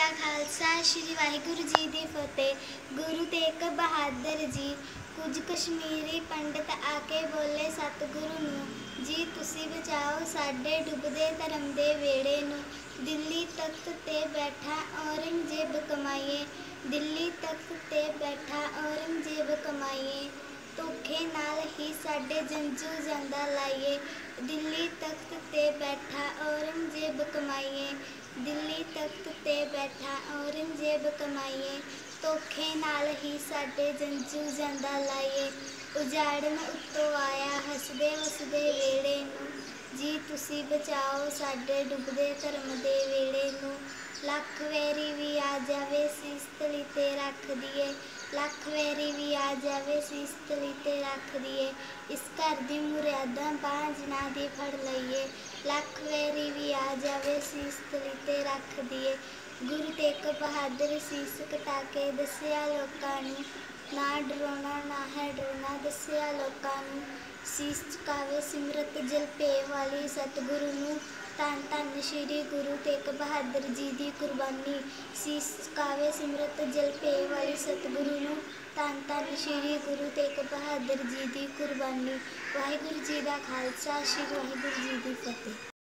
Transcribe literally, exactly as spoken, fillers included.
खालसा श्री वाहिगुरु जी दी फतेह। गुरु तेग बहादुर जी कुछ कश्मीरी पंडित आके बोले सतगुरु नूं जी तुसी बचाओ साडे डुबदे धर्म दे वेड़े नूं। दिल्ली तख्त ते बैठा औरंगजेब कमाईए, दिल्ली तख्त ते बैठा औरंगजेब कमाईए, धोखे नाल ही साडे जंजू जांदा लाईए। दिल्ली तख्त ते बैठा औरंगजेब कमाईए, दिल्ली तख्त ते बैठा औरंगजेब कमाईए, धोखे नाल ही साडे जंजू जांदा लाईए। उजाड़न उत्तों आया हसदे वसदे वेड़े नूं जी तुसी बचाओ साडे डुबदे धर्म दे वेड़े नूं। लख वैरी भी आ जावे सीस तली ते रख दीए, लख वैरी भी आ जावे सीस तली ते रख दीए, इस घर दी मुरादां बांझना दी फड़ लईए। लख वैरी भी आ जावे सीस तली ते रख दीए। गुरु तेग बहादुर सीस कटा के दस्सिया लोकां नूं ना डराउणा ना है डरना दस्सिया लोकां नूं। सीस झुकावे सिमरत जलपे वाली सतगुरु नूं, धन धन श्री गुरु तेग बहादुर जी दी कुर्बानी। सीस झुकावे सिमरत जलपे वाली सतगुरु नूं, धन धन श्री गुरु तेग बहादुर जी दी कुर्बानी। वाहिगुरु जी दा खालसा श्री वाहिगुरु जी दी फतेह।